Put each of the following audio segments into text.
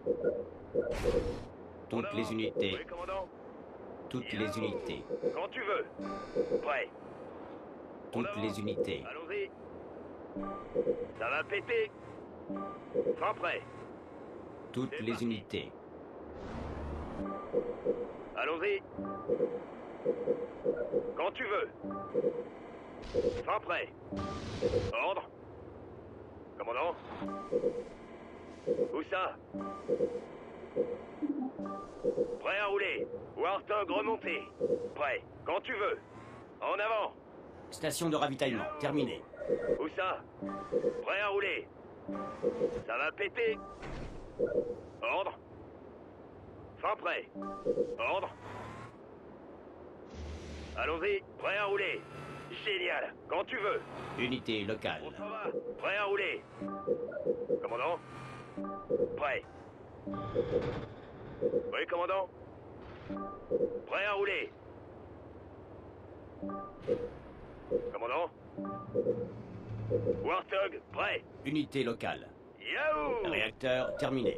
Toutes les unités. Oui, commandant. Toutes les unités. Quand tu veux. Prêt. Toutes les unités. Allons-y. Ça va péter. Fin prêt. Toutes C'est les parti. unités. Allons-y. Quand tu veux. Fin prêt. Ordre. Commandant. Où ça? Prêt à rouler. Warthog remonté. Prêt. Quand tu veux. En avant. Station de ravitaillement terminée. Où ça? Prêt à rouler. Ça va péter. Ordre. Fin prêt. Ordre. Allons-y. Prêt à rouler. Génial. Quand tu veux. Unité locale. On s'en va. Prêt à rouler. Commandant. Prêt. Oui, commandant. Prêt à rouler. Commandant. Warthog, prêt. Unité locale. Yahoo! Réacteur terminé.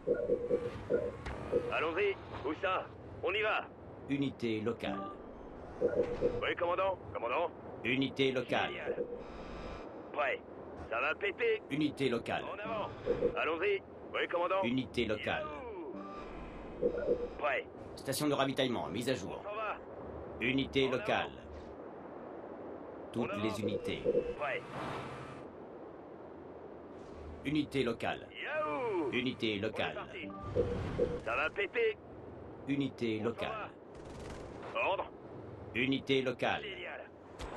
Allons-y. Où ça? On y va. Unité locale. Oui, commandant. Commandant. Unité locale. Génial. Prêt. Ça va péter. Unité locale. En avant. Allons-y. Oui, commandant. Unité locale. Yahoo! Prêt. Station de ravitaillement mise à On jour. s'en va. Unité locale. Toutes les unités. Prêt. Unité locale. Yahoo! Unité On est locale. parti. Ça va péter. Unité On s'en locale. va. Ordre. Unité locale. Génial.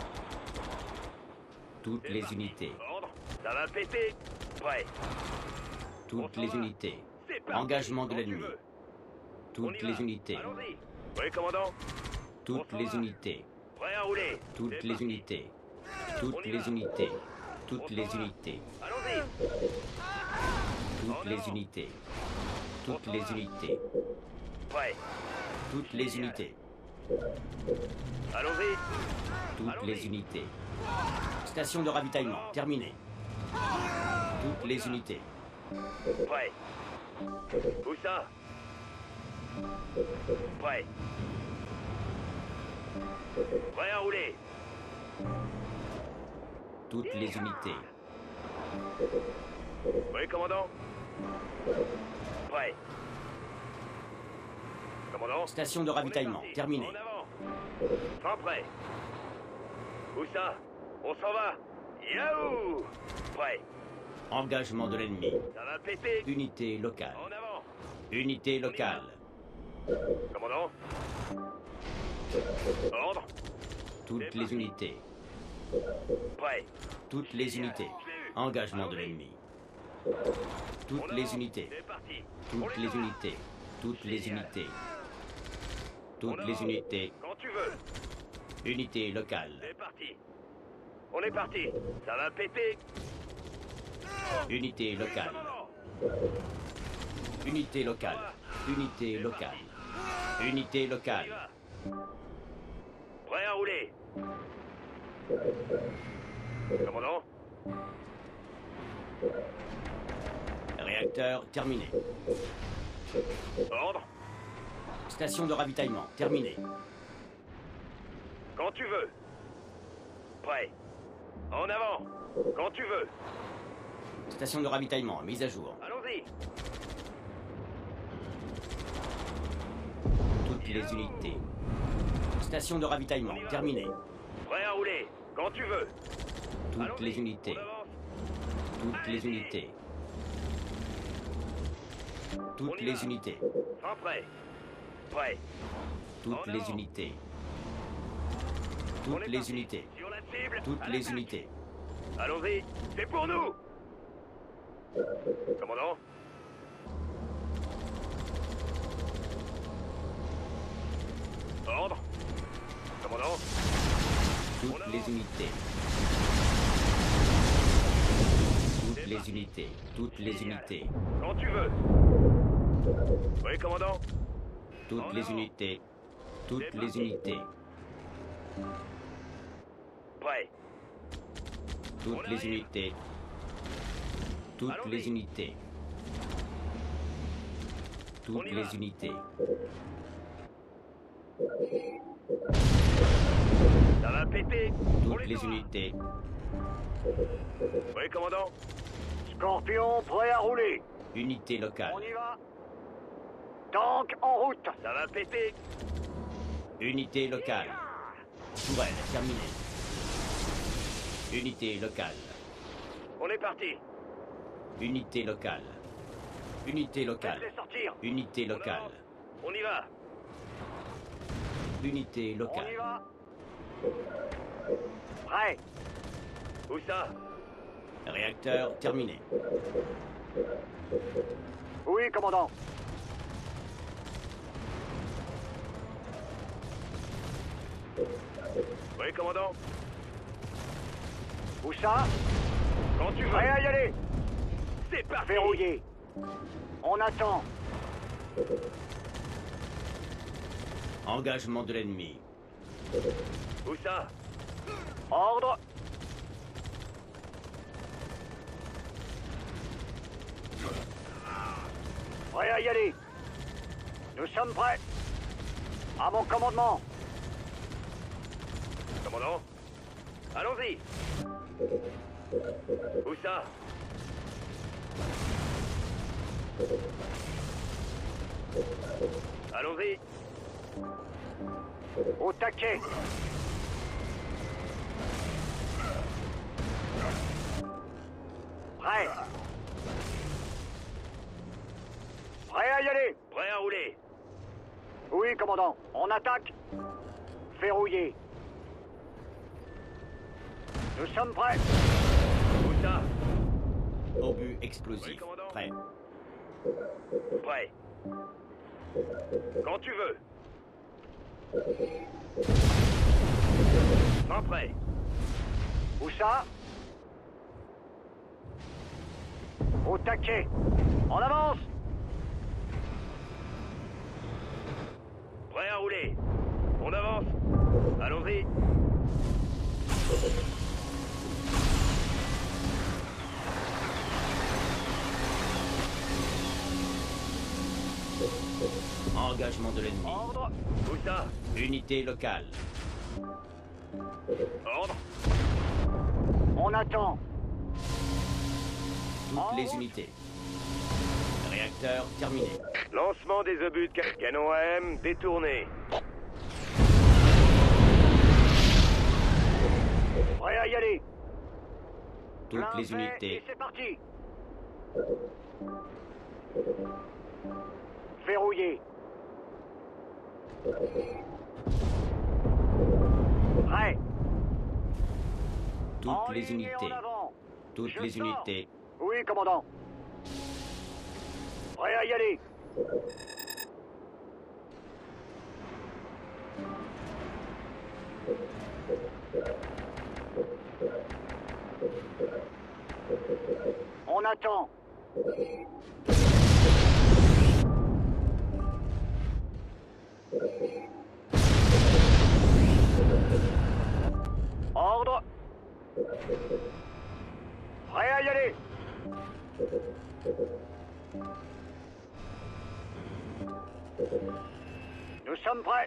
Toutes C'est les parti. unités. Ordre. Ça va péter. Prêt. Toutes s'en les va. unités. C'est parti. Engagement de Quand tu l'ennemi. veux. On Toutes y les va. unités. Allons-y. Oui, commandant. Toutes s'en les va. unités. Prêt à rouler. Toutes C'est les parti. unités. On Toutes y les va. unités. On Toutes s'en les va. unités. Allons-y. Toutes En les avant. unités. On Toutes s'en les va. unités. Prêt. Toutes les Génial. unités. Allons-y. Toutes Allons-y. les unités. Station de ravitaillement terminée. Toutes les unités. Prêt. Où ça? Prêt. Prêt à rouler. Toutes les unités. Oui, commandant. Prêt. Commandant. Station de ravitaillement On est parti. terminée. En avant. Fin prêt. Où ça? On s'en va. Yahoo! Prêt. Engagement de l'ennemi. Ça va péter. Unité locale. En avant. Unité locale. Commandant. Ordre. Toutes les unités. Prêt. Toutes les unités. Engagement de l'ennemi. Toutes En les avant. unités. C'est parti. Toutes On y les va. unités. Toutes les Génial. unités. En Toutes les avant. unités. Quand tu veux. Unité locale. C'est parti. On est parti. Ça va péter. Unité locale. Commandant. Unité locale. Unité locale. Unité On y locale. va. Prêt à rouler. Commandant. Réacteur terminé. Ordre. Station de ravitaillement terminée. Quand tu veux. Prêt. En avant. Quand tu veux. Station de ravitaillement mise à jour. Allons-y. Toutes les unités. Station de ravitaillement On y va. terminée. Prêt à rouler. Quand tu veux. Toutes Allons-y. les unités. On avance. Toutes les Allez-y. unités. On Toutes y les va. unités. Fin prêt. Prêt. Toutes En les avant. unités. On Toutes est les parti. unités. Sur la cible. Toutes À les l'attaque. unités. Allons-y. C'est pour nous. Commandant. Ordre. Commandant. Toutes les unités. Toutes les unités. Toutes les Génial. unités. Quand tu veux. Oui, commandant. Toutes En les avant. unités. Toutes C'est les parti. unités. Prêt. Toutes On les arrive. unités. Toutes Allons-y. les unités. Toutes les unités. Ça va péter. Toutes les unités. Oui, commandant. Scorpion prêt à rouler. Unité locale. On y va. Tank en route. Ça va péter. Unité locale. Tourelle terminée. Unité locale. On est parti. Unité locale. Unité locale. Laisse-les sortir. Unité locale. On y va. Unité On y locale. va. Prêt. Où ça? Réacteur terminé. Oui, commandant. Oui, commandant. Où ça? Quand tu veux. Prêt à y aller. C'est parti. Verrouillé. On attend. Engagement de l'ennemi. Où ça? Ordre. Prêt à y aller. Nous sommes prêts. À mon commandement. Commandant. Allons-y. Où ça? Allons-y. Au taquet. Prêt. Prêt à y aller. Prêt à rouler. Oui, commandant. On attaque. Verrouillé. Nous sommes prêts. Où ça? Obus explosif. Oui, commandant. Prêt. Prêt. Quand tu veux. Sans prêt. Où ça? Au taquet. En avance. Prêt à rouler. On avance. Allons-y. Engagement de l'ennemi. Ordre. Où ça? Unité locale. Ordre. On attend. Toutes les unités. Réacteur terminé. Lancement des obus de canon AM détourné. Prêt à y aller. Toutes Plein les fait unités. Et c'est parti. Verrouillé. Prêt. Toutes En les ligne et unités. en avant. Toutes Je les sors. unités. Oui, commandant. Prêt à y aller. On attend. Ordre. Prêt à y aller. Nous sommes prêts.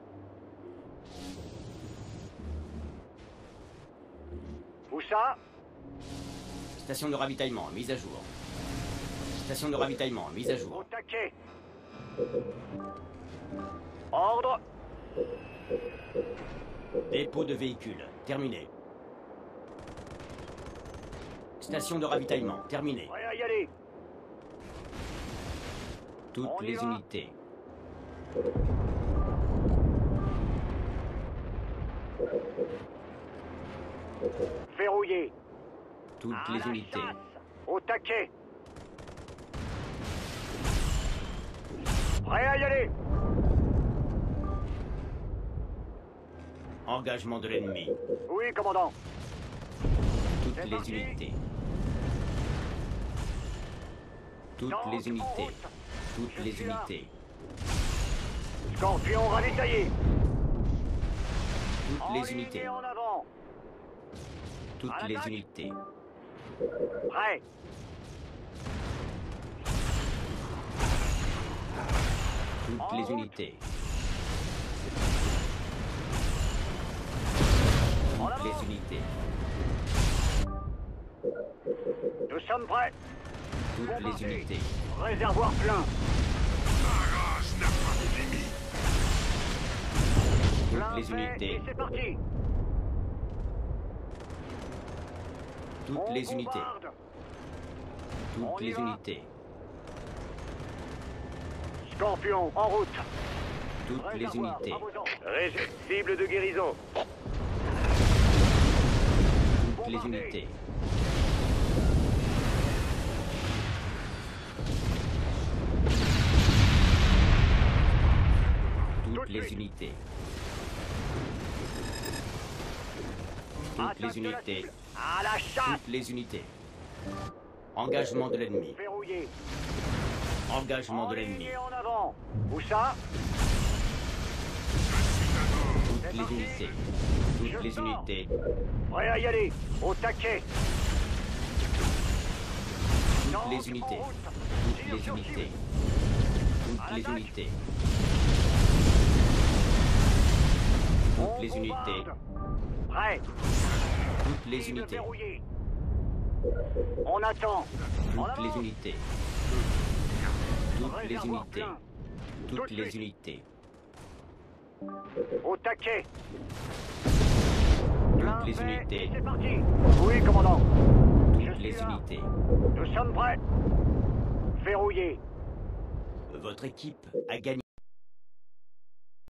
Où ça? Station de ravitaillement mise à jour. Station de ravitaillement mise à Au jour. taquet. Ordre. Dépôt de véhicules terminé. Station de ravitaillement terminé. Prêt à y aller. Toutes On y les va. unités. Verrouillé. Toutes À les la unités. chasse. Au taquet. Prêt à y aller. Engagement de l'ennemi. Oui, commandant. Toutes C'est les parti. unités. Toutes Tank les en unités. route. Toutes Je les suis là. unités. Scorpion ravitaillé. Toutes En les ligne unités. et en avant. Toutes À les l'attaque. unités. Prêt. Toutes les unités. Toutes les unités. Nous sommes prêts. Toutes les unités. Réservoir plein. Barrage n'a pas de limite. Toutes les Plein unités. et c'est parti. Toutes les unités. Bombarde. Toutes y les va. unités. Scorpion en route. Toutes les Réservoir unités. à vos ordres. Cible de guérison. Toutes les unités. Toutes les unités. Toutes Attaque les de la unités. cible. À la chasse. Toutes les unités. Engagement de l'ennemi. Verrouillé. Engagement de En ligne l'ennemi. et en avant. Où ça? Toutes les unités. Toutes les unités. Prêt à y aller. Au taquet. Toutes les Tank unités. en route. Toutes Tire les sur unités. cible. Toutes les l'attaque. unités. On Toutes les unités. bombarde. Prêt. Toutes les Cible unités. verrouillée. On attend. En Toutes les avant. unités. Toutes les Réservoir unités. plein. Toutes Tout de les suite. unités. Au taquet. Toutes les Plein fait, unités. et c'est parti. Oui, commandant. Je Toutes suis les là. unités. Nous sommes prêts. Verrouillé. Votre équipe a gagné.